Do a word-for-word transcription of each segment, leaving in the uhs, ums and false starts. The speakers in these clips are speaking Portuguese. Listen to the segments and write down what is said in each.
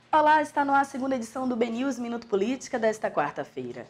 Olá, está no ar a segunda edição do B News Minuto Política desta quarta-feira.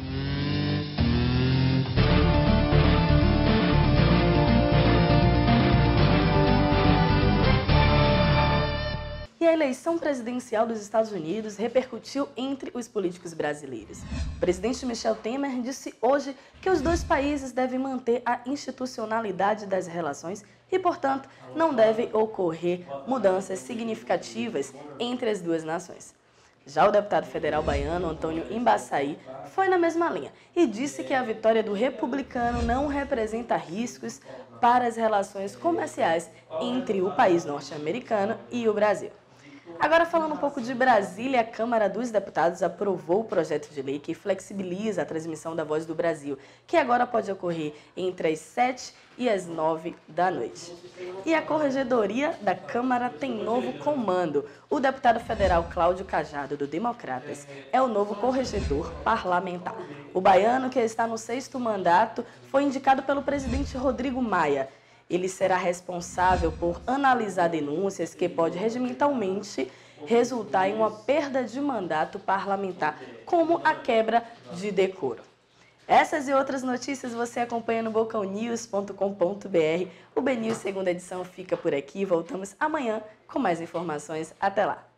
E a eleição presidencial dos Estados Unidos repercutiu entre os políticos brasileiros. O presidente Michel Temer disse hoje que os dois países devem manter a institucionalidade das relações e, portanto, não devem ocorrer mudanças significativas entre as duas nações. Já o deputado federal baiano Antônio Embaçaí foi na mesma linha e disse que a vitória do republicano não representa riscos para as relações comerciais entre o país norte-americano e o Brasil. Agora, falando um pouco de Brasília, a Câmara dos Deputados aprovou o projeto de lei que flexibiliza a transmissão da Voz do Brasil, que agora pode ocorrer entre as sete e as nove da noite. E a Corregedoria da Câmara tem novo comando. O deputado federal Cláudio Cajado, do Democratas, é o novo corregedor parlamentar. O baiano, que está no sexto mandato, foi indicado pelo presidente Rodrigo Maia. Ele será responsável por analisar denúncias que podem regimentalmente resultar em uma perda de mandato parlamentar, como a quebra de decoro. Essas e outras notícias você acompanha no bocão news ponto com ponto br. O B News segunda edição fica por aqui. Voltamos amanhã com mais informações. Até lá!